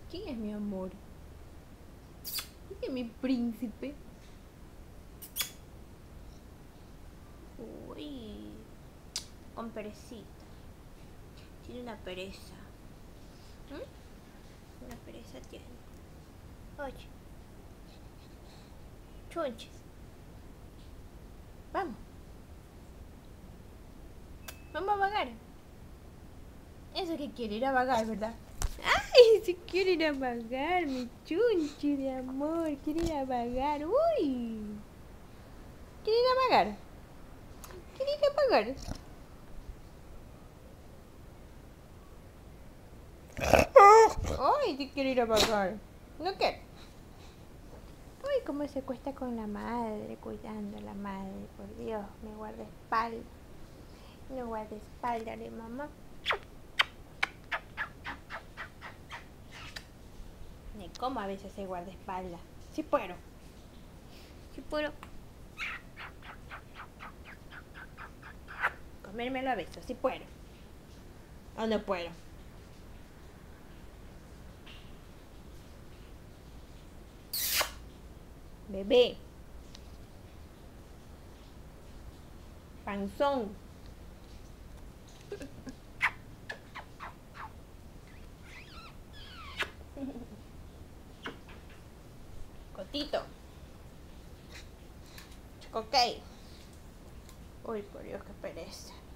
¿Quién es mi amor? ¿Quién es mi príncipe? Uy, con perecita. Tiene una pereza. Una pereza tiene. Oye. Chunches. Vamos. Vamos a vagar. Eso que quiere ir a vagar, ¿verdad? ¡Ay! Se quiere ir a vagar, mi chunchi de amor. Quiere ir a vagar. ¡Uy! ¿Quiere ir a vagar? ¿Quiere ir a vagar? ¡Ay! Se quiere ir a vagar. ¿No qué? Uy, cómo se cuesta con la madre, cuidando a la madre. Por Dios, me guarda espalda. Me guarda espalda de mamá. Ni cómo a veces se guarda espalda. Sí puedo. Sí puedo. Comérmelo a besos. Sí puedo. ¿O no puedo? Bebé. Panzón. Cotito. Choco cake. Uy, por Dios, qué pereza.